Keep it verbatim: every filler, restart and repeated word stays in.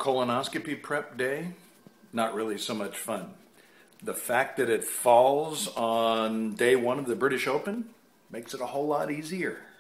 Colonoscopy prep day, not really so much fun. The fact that it falls on day one of the British Open makes it a whole lot easier.